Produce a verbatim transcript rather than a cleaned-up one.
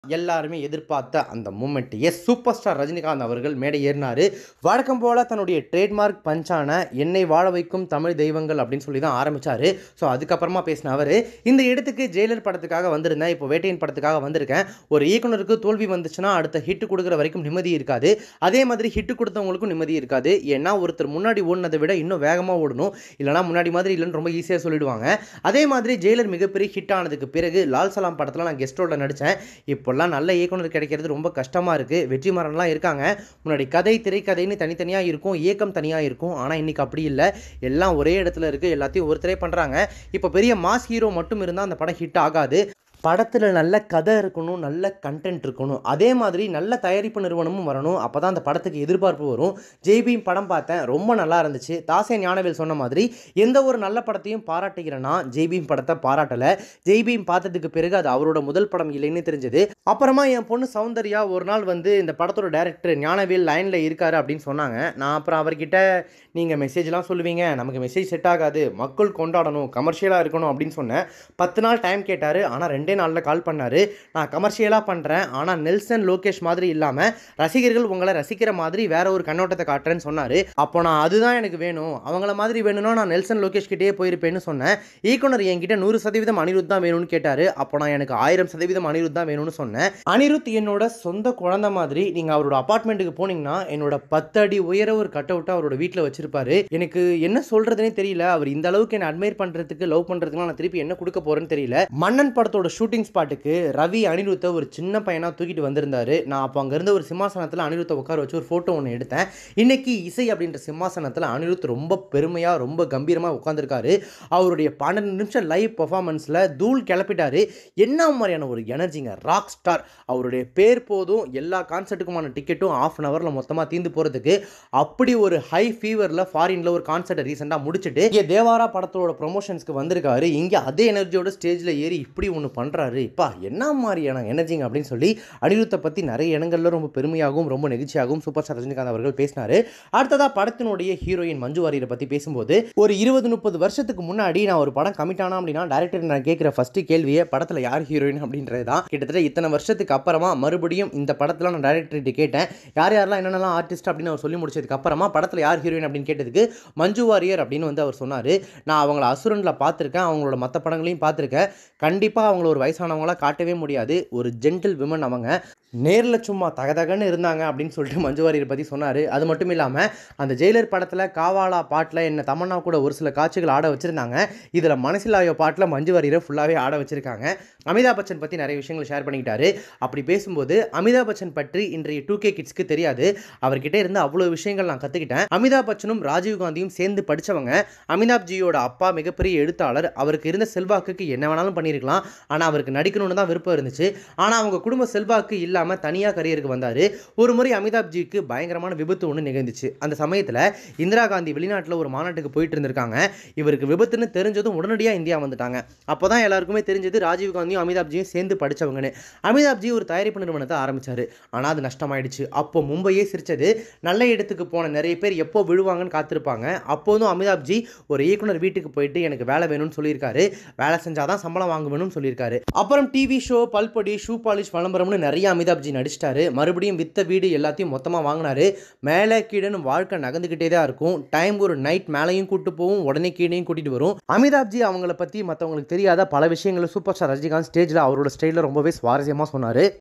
எல்லாருமே எதிர்பார்த்த அந்த moment. Yes, super star Rajinikanth அவர்கள் மேடை ஏறினார். வழக்கம் போல் தன்னுடைய ட்ரேட்மார்க் பஞ்சான என்னை வாழ வைக்கும் தமிழ் தெய்வங்கள் அப்படின்னு சொல்லி தான் ஆரம்பித்தார். ஸோ அதுக்கப்புறமா பேசின அவர், இந்த இடத்துக்கு ஜெயிலர் படத்துக்காக வந்திருந்தேன், இப்போ வேட்டையின் படத்துக்காக வந்திருக்கேன். ஒரு இயக்குனருக்கு தோல்வி வந்துச்சுன்னா அடுத்த ஹிட் கொடுக்குற வரைக்கும் நிம்மதி இருக்காது. அதே மாதிரி ஹிட் கொடுத்தவங்களுக்கும் நிம்மதி இருக்காது. ஏன்னா ஒருத்தர் முன்னாடி ஓடினதை விட இன்னும் வேகமாக ஓடணும், இல்லைனா முன்னாடி மாதிரி இல்லைன்னு ரொம்ப ஈஸியாக சொல்லிடுவாங்க. அதே மாதிரி ஜெயிலர் மிகப்பெரிய ஹிட் ஆனதுக்கு பிறகு லால் சலாம் படத்தில் நான் கெஸ்ட் ரோலில் நடித்தேன். இப்போ இப்போல்லாம் நல்ல இயக்குனர் கிடைக்கிறது ரொம்ப கஷ்டமாக இருக்குது. வெற்றிமாறன்லாம் இருக்காங்க. முன்னாடி கதை திரைக்கதைன்னு தனித்தனியாக இருக்கும், இயக்கம் தனியாக இருக்கும். ஆனால் இன்றைக்கி அப்படி இல்லை, எல்லாம் ஒரே இடத்துல இருக்குது, எல்லாத்தையும் ஒருத்தரே பண்ணுறாங்க. இப்போ பெரிய மாஸ் ஹீரோ மட்டும் இருந்தால் அந்த படம் ஹிட் ஆகாது. படத்தில் நல்ல கதை இருக்கணும், நல்ல கண்டென்ட் இருக்கணும், அதே மாதிரி நல்ல தயாரிப்பு நிறுவனமும் வரணும். அப்போ தான் அந்த படத்துக்கு எதிர்பார்ப்பு வரும். ஜெய்பீம் படம் பார்த்தேன், ரொம்ப நல்லா இருந்துச்சு. தாசே ஞானவேல் சொன்ன மாதிரி எந்த ஒரு நல்ல படத்தையும் பாராட்டுகிறேன்னா ஜெய்பீம் படத்தை பாராட்டலை. ஜெய்பீம் பார்த்ததுக்கு பிறகு அது அவரோட முதல் படம் இல்லைன்னு தெரிஞ்சது. அப்புறமா என் பொண்ணு சௌந்தர்யா ஒரு நாள் வந்து இந்த படத்தோட டைரக்டர் ஞானவேல் லைனில் இருக்காரு அப்படின்னு சொன்னாங்க. நான் அப்புறம் அவர்கிட்ட, நீங்கள் மெசேஜ்லாம் சொல்லுவீங்க, நமக்கு மெசேஜ் செட் ஆகாது, மக்கள் கொண்டாடணும், கமர்ஷியலாக இருக்கணும் அப்படின்னு சொன்னேன். பத்து நாள் டைம் கேட்டார். ஆனால் ரெண்டே நாளில் கால் பண்ணார். நான் கமர்ஷியலாக பண்ணுறேன், ஆனால் நெல்சன் லோகேஷ் மாதிரி இல்லாமல் ரசிகர்கள் உங்களை ரசிக்கிற மாதிரி வேற ஒரு கண்ணோட்டத்தை காட்டுறேன்னு சொன்னார். அப்போ நான் அதுதான் எனக்கு வேணும், அவங்கள மாதிரி வேணும்னா நான் நெல்சன் லோகேஷ் கிட்டே போயிருப்பேன்னு சொன்னேன். இயக்குனர் என்கிட்ட நூறு சதவீதம் அனிருத் தான் வேணும்னு கேட்டார். அப்போ நான் எனக்கு ஆயிரம் சதவீதம் அனிருத் தான் வேணும்னு சொன்னேன். அனிருத் என்னோட சொந்த குழந்தை மாதிரி. நீங்கள் அவரோட அப்பார்ட்மெண்ட்டுக்கு போனீங்கன்னா என்னோட பத்து அடி உயர ஒரு கட் அவுட்டை அவரோட வீட்டில் வச்சிருப்பாரு. எனக்கு என்ன சொல்றதுனே தெரியல. அவர் இந்த அளவுக்கு என்ன அட்மையர் பண்ணுறதுக்கு, லவ் பண்ணுறதுக்கு நான் திருப்பி என்ன கொடுக்க போறேன்னு தெரியல. மன்னன் படத்தோட ஷூட்டிங் ஸ்பாட்டுக்கு ரவி அனிருத்தை ஒரு சின்ன பையனாக தூக்கிட்டு வந்திருந்தாரு. நான் அப்போ அங்கேருந்து ஒரு சிம்மாசனத்தில் அனிருத்தை உட்கார வச்சு ஒரு ஃபோட்டோ ஒன்று எடுத்தேன். இன்னைக்கு இசை அப்படின்ற சிம்மாசனத்தில் அனிருத் ரொம்ப பெருமையாக, ரொம்ப கம்பீரமாக உட்காந்துருக்காரு. அவருடைய பன்னெண்டு நிமிஷம் லைவ் பர்ஃபார்மன்ஸில் தூள் கிளப்பிட்டாரு. என்ன மாதிரியான ஒரு எனர்ஜிங்க, ராக் ஸ்டார். அவருடைய பேர் போதும் எல்லா கான்சர்ட்டுக்குமான டிக்கெட்டும் ஆஃப் அன் ஹவரில் மொத்தமாக தீர்ந்து போகிறதுக்கு. அப்படி ஒரு ஹை ஃபீவரில் ஃபாரினில் ஒரு கான்சர்ட்டை ரீசெண்டாக முடிச்சுட்டு இங்கே தேவாரா படத்தோட ப்ரொமோஷன்ஸ்க்கு வந்திருக்காரு. இங்கே அதே எனர்ஜியோட ஸ்டேஜில் ஏறி இப்படி ஒன்று பண்ணுறாரு. இப்போ என்ன மாதிரியான எனர்ஜிங்க அப்படின்னு சொல்லி அனிருத்தை பற்றி நிறைய இடங்களில் ரொம்ப பெருமையாகவும் ரொம்ப நெகிழ்ச்சியாகவும் சூப்பர் ஸ்டார் ரஜினிகாந்த் அவர்கள் பேசினார். அடுத்ததாக படத்தினுடைய ஹீரோயின் மஞ்சு வாரியரை பற்றி பேசும்போது, ஒரு இருபது முப்பது வருஷத்துக்கு முன்னாடி நான் ஒரு படம் கமிட் ஆனா அப்படின்னா டைரக்டர் நான் கேட்குற ஃபர்ஸ்ட் கேள்வியே படத்தில் யார் ஹீரோயின் அப்படின்றது தான். கிட்டத்தட்ட இத்தனை வருஷத்துக்கு அப்புறமா மறுபடியும் இந்த படத்தில் நான் டைரக்டர்கிட்ட கேட்டேன், யார் யாரெல்லாம் என்னென்னலாம் ஆர்டிஸ்ட் அப்படின்னு அவர் சொல்லி முடிச்சதுக்கு அப்புறமா படத்தில் யார் ஹீரோயின் அப்படின்னு கேட்டதுக்கு மஞ்சு வாரியர் அப்படின்னு வந்து அவர் சொன்னார். நான் அவங்கள அசுரனில் பார்த்துருக்கேன், அவங்களோட மற்ற படங்களையும் பார்த்துருக்கேன். கண்டிப்பாக அவங்கள ஒரு வயசானவங்களாக காட்டவே முடியாது. ஒரு ஜென்டில் விமன் அவங்க. நேரில் சும்மா தகதகன்னு இருந்தாங்க அப்படின்னு சொல்லிட்டு மஞ்சு வாரியரை பற்றி சொன்னார். அது மட்டும் இல்லாமல் அந்த ஜெயிலர் படத்தில் காவாலா பாட்டில் என்ன தமன்னா கூட ஒரு சில காட்சிகள் ஆட வச்சுருந்தாங்க. இதில் மனசிலாயோ பாட்டில் மஞ்சு வாரியரை ஃபுல்லாகவே ஆட வச்சுருக்காங்க. அமிதாப் பச்சன் பற்றி நிறைய விஷயங்கள் ஷேர் பண்ணிக்கிட்டாரு. அப்படி பேசும்போது, அமிதாப் பச்சன் பற்றி இன்றைய டூ கே கிட்ஸ்க்கு தெரியாது, அவர்கிட்ட இருந்து அவ்வளோ விஷயங்கள் நான் கற்றுக்கிட்டேன். அமிதாப் பச்சனும் ராஜீவ்காந்தியும் சேர்ந்து படித்தவங்க. அமிதாப் ஜியோட அப்பா மிகப்பெரிய எழுத்தாளர். அவருக்கு இருந்த செல்வாக்குக்கு என்ன வேணாலும் பண்ணியிருக்கலாம், ஆனால் அவருக்கு நடிக்கணும்னு தான் விருப்பம் இருந்துச்சு. ஆனால் அவங்க குடும்ப செல்வாக்கு இல்லாமல் தனியாக கரியருக்கு வந்தார். ஒரு முறை அமிதாப் ஜிக்கு பயங்கரமான விபத்து ஒன்று நிகழ்ந்துச்சு. அந்த சமயத்தில் இந்திரா காந்தி வெளிநாட்டில் ஒரு மாநாட்டுக்கு போயிட்டு இருந்திருக்காங்க. இவருக்கு விபத்துன்னு தெரிஞ்சதும் உடனடியாக இந்தியா வந்துட்டாங்க. அப்போ தான் எல்லாருக்குமே தெரிஞ்சது ராஜீவ்காந்தியும் அமிதாப் ஜியும் சேர்ந்து படித்தவங்கன்னு. அமிதாப் ஜி ஒரு தயாரிப்பு நிறுவனத்தை ஆரம்பித்தார். ஆனால் அது நஷ்டமாயிடுச்சு. அப்போ மும்பையே சிரிச்சது. நல்ல இடத்துக்கு போன நிறைய பேர் எப்போ விழுவாங்கன்னு காத்திருப்பாங்க. அப்போதும் அமிதாப் ஜி ஒரு இயக்குனர் வீட்டுக்கு போயிட்டு எனக்கு வேலை வேணும்னு சொல்லியிருக்காரு. வேலை செஞ்சாதான் சம்பளம் வாங்க வேணும்னு சொல்லியிருக்காரு. அப்புறம் டிவி ஷோ, பல்பொடி, ஷூ பாலிஷ் விளம்பரம்னு நிறைய அமிதாப் ஜி நடிச்சிட்டாரு. மறுபடியும் வித்த வீடு எல்லாத்தையும் மொத்தமாக வாங்கினாரு. மேலே கீழேன்னு வாழ்க்கை நகர்ந்துக்கிட்டே தான் இருக்கும். டைம் ஒரு நைட் மேலையும் கூட்டு போகும், உடனே கீழேயும் கூட்டிட்டு வரும். அமிதாப் ஜி அவங்கள பற்றி மற்றவங்களுக்கு தெரியாத பல விஷயங்களை சூப்பர் ஸ்டார் ரஜினிகாந்த் ஸ்டேஜில் அவரோட ஸ்டைலில் ரொம்பவே சுவாரஸ்யமாக சொன்னார்.